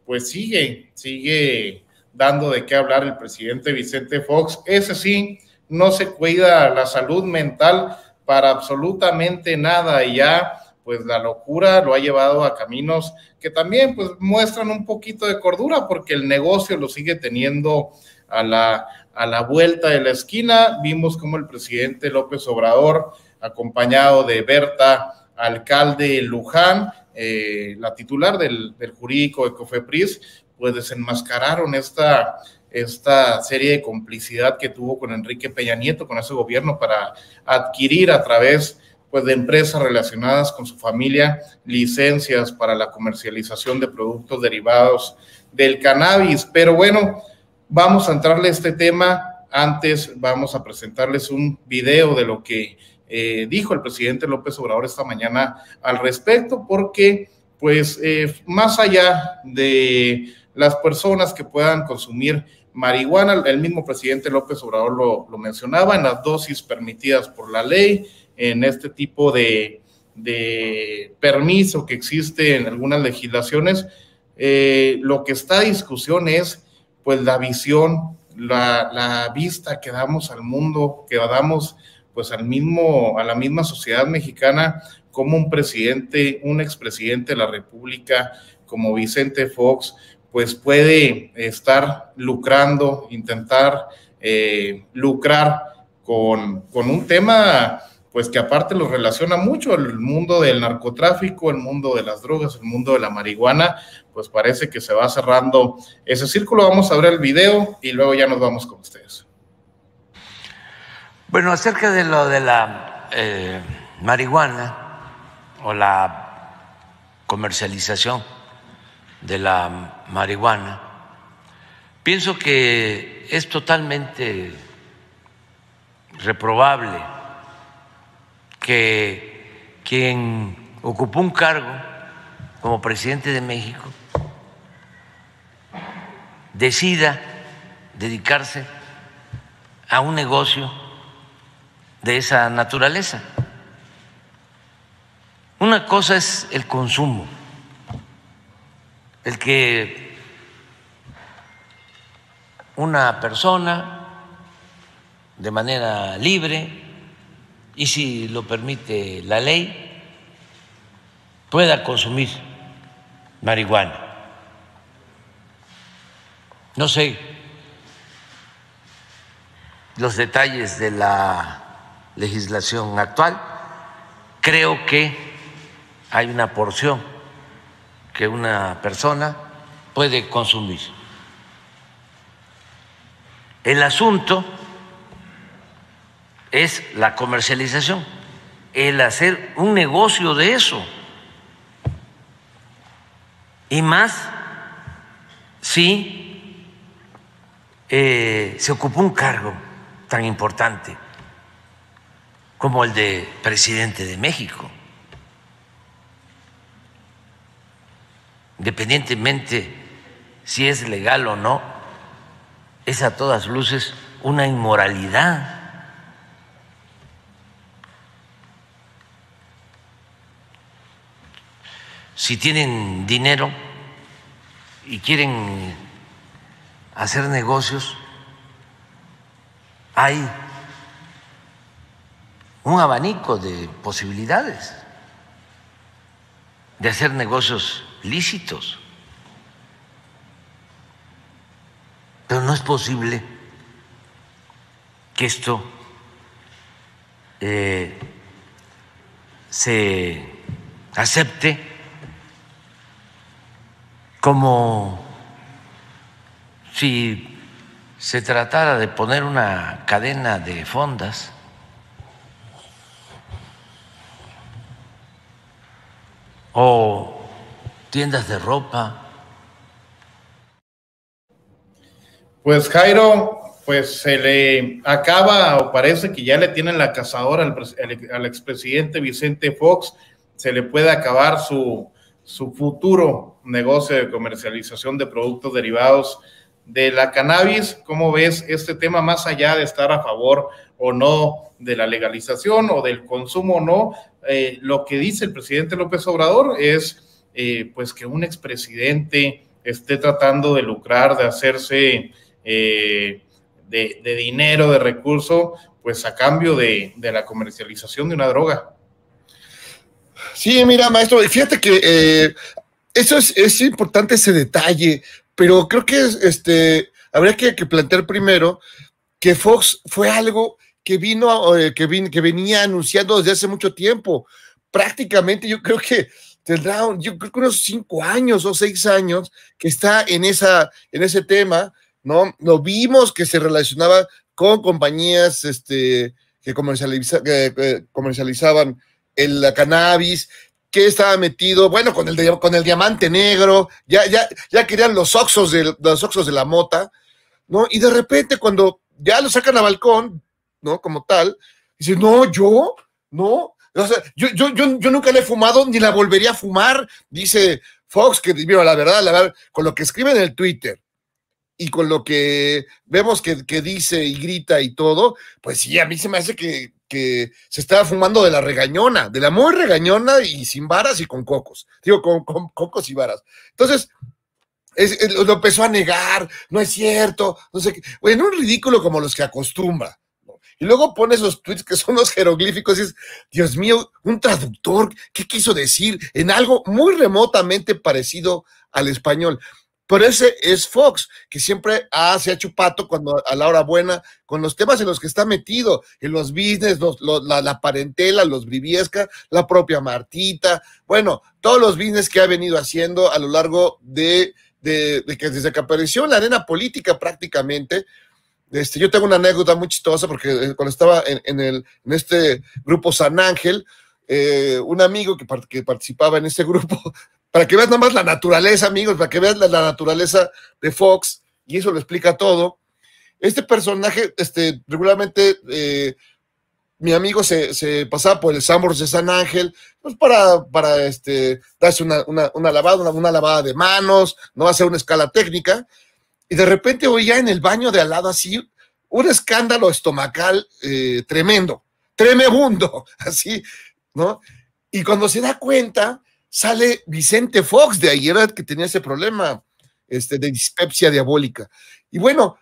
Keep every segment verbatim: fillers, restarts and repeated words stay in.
pues sigue, sigue dando de qué hablar el presidente Vicente Fox. Ese sí, no se cuida la salud mental para absolutamente nada, y ya pues la locura lo ha llevado a caminos que también pues muestran un poquito de cordura, porque el negocio lo sigue teniendo a la, a la vuelta de la esquina. Vimos como el presidente López Obrador, acompañado de Berta Alcalde Luján, eh, la titular del, del jurídico de COFEPRIS, pues desenmascararon esta, esta serie de complicidad que tuvo con Enrique Peña Nieto, con ese gobierno, para adquirir a través pues de empresas relacionadas con su familia licencias para la comercialización de productos derivados del cannabis. Pero bueno, vamos a entrarle a este tema. Antes vamos a presentarles un video de lo que eh, dijo el presidente López Obrador esta mañana al respecto, porque pues eh, más allá de las personas que puedan consumir marihuana, el mismo presidente López Obrador lo, lo mencionaba, en las dosis permitidas por la ley, en este tipo de, de permiso que existe en algunas legislaciones, eh, lo que está a discusión es pues la visión, la, la vista que damos al mundo, que damos pues al mismo, a la misma sociedad mexicana, como un presidente, un expresidente de la República como Vicente Fox, pues puede estar lucrando, intentar eh, lucrar con, con un tema pues que aparte lo relaciona mucho, el mundo del narcotráfico, el mundo de las drogas, el mundo de la marihuana. Pues parece que se va cerrando ese círculo. Vamos a ver el video y luego ya nos vamos con ustedes. Bueno, acerca de lo de la eh, marihuana o la comercialización de la marihuana, pienso que es totalmente reprobable que quien ocupó un cargo como presidente de México decida dedicarse a un negocio de esa naturaleza. Una cosa es el consumo, el que una persona de manera libre, y si lo permite la ley, pueda consumir marihuana. No sé los detalles de la legislación actual. Creo que hay una porción que una persona puede consumir. El asunto es la comercialización, el hacer un negocio de eso, y más si eh, se ocupó un cargo tan importante como el de presidente de México. Independientemente si es legal o no, es a todas luces una inmoralidad. Si tienen dinero y quieren hacer negocios, hay un abanico de posibilidades de hacer negocios lícitos, pero no es posible que esto eh, se acepte como si se tratara de poner una cadena de fondas o tiendas de ropa. Pues Jairo, pues se le acaba, o parece que ya le tienen la cazadora al, al, al expresidente Vicente Fox, se le puede acabar su, su futuro negocio de comercialización de productos derivados de la cannabis. ¿Cómo ves este tema, más allá de estar a favor o no de la legalización o del consumo o no? Eh, lo que dice el presidente López Obrador es eh, pues que un expresidente esté tratando de lucrar, de hacerse eh, de, de dinero, de recurso, pues a cambio de, de la comercialización de una droga. Sí, mira, maestro, fíjate que eh, eso es, es importante, ese detalle, pero creo que este, habría que, que plantear primero que Fox fue algo que vino, eh, que, vin, que venía anunciando desde hace mucho tiempo. Prácticamente yo creo que tendrá, yo creo que unos cinco años o seis años que está en, esa, en ese tema, ¿no? Lo vimos que se relacionaba con compañías este, que, comercializa, que, que comercializaban el la cannabis, que estaba metido, bueno, con el, con el diamante negro, ya, ya, ya querían los oxos de, los oxos de la mota, ¿no? Y de repente cuando ya lo sacan a balcón, ¿no? Como tal, dice, no, yo, no, o sea, yo, yo, yo, yo nunca le he fumado, ni la volvería a fumar, dice Fox, que, mira, la verdad, la verdad, con lo que escribe en el Twitter, y con lo que vemos que, que dice y grita y todo, pues sí, a mí se me hace que, que se estaba fumando de la regañona, de la muy regañona y sin varas y con cocos, digo, con, con cocos y varas. Entonces, es, es, lo empezó a negar, no es cierto, no sé qué, bueno, un ridículo como los que acostumbra, ¿no? Y luego pone esos tweets que son los jeroglíficos y es, Dios mío, un traductor, ¿qué quiso decir? En algo muy remotamente parecido al español. Pero ese es Fox, que siempre ah, se ha hecho pato cuando a la hora buena, con los temas en los que está metido, en los business, los, los, la, la parentela, los Briviesca, la propia Martita, bueno, todos los business que ha venido haciendo a lo largo de, de, de que desde que apareció en la arena política prácticamente. Este, yo tengo una anécdota muy chistosa porque cuando estaba en, en, el, en este grupo San Ángel, eh, un amigo que, part que participaba en ese grupo, para que veas nada más la naturaleza, amigos, para que veas la, la naturaleza de Fox, y eso lo explica todo. Este personaje, este, regularmente, eh, mi amigo se, se pasaba por el Sanborns de San Ángel, pues para, para este, darse una, una, una lavada, una, una lavada de manos, no hacer una escala técnica, y de repente oía en el baño de al lado así, un escándalo estomacal eh, tremendo, tremebundo, así, ¿no? Y cuando se da cuenta, sale Vicente Fox, de ahí era el que tenía ese problema este, de dispepsia diabólica. Y bueno,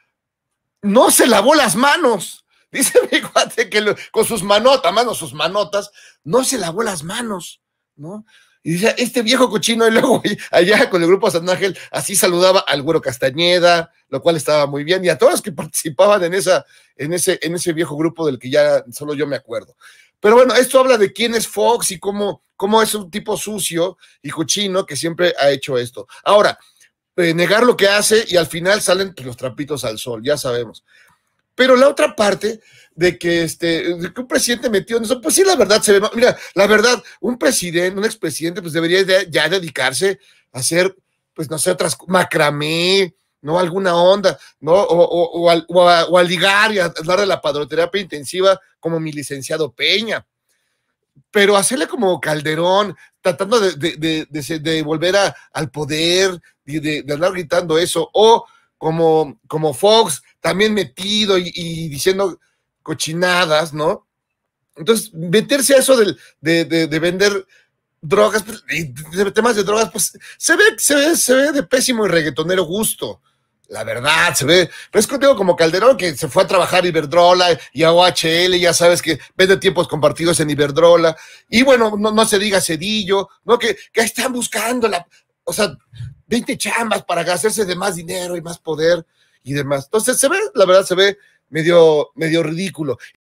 no se lavó las manos. Dice mi cuate que lo, con sus manotas, mano, sus manotas, no se lavó las manos, ¿no? Y dice, este viejo cochino, y luego allá con el grupo San Ángel, así saludaba al Güero Castañeda, lo cual estaba muy bien, y a todos los que participaban en, esa, en, ese, en ese viejo grupo del que ya solo yo me acuerdo. Pero bueno, esto habla de quién es Fox y cómo, cómo es un tipo sucio y cochino que siempre ha hecho esto. Ahora, eh, negar lo que hace y al final salen pues, los trapitos al sol, ya sabemos. Pero la otra parte de que, este, de que un presidente metió en eso, pues sí, la verdad se ve, mira, la verdad, un presidente, un expresidente, pues debería de, ya dedicarse a hacer, pues no sé, otras, macramé, ¿no? Alguna onda, ¿no? O, o, o, a, o, a, o a ligar y a darle la padroterapia intensiva como mi licenciado Peña. Pero hacerle como Calderón, tratando de, de, de, de, de volver a, al poder, de, de, de andar gritando eso, o como, como Fox, también metido y, y diciendo cochinadas, ¿no? Entonces, meterse a eso de, de, de, de vender drogas, pues, de temas de drogas, pues se ve, se ve, se ve de pésimo y reggaetonero gusto. La verdad, se ve, pero es contigo como Calderón, que se fue a trabajar Iberdrola y a O H L, ya sabes que vende tiempos compartidos en Iberdrola, y bueno, no, no se diga Cedillo, ¿no? Que, que están buscando la, o sea, veinte chambas para hacerse de más dinero y más poder y demás. Entonces se ve, la verdad, se ve medio, medio ridículo.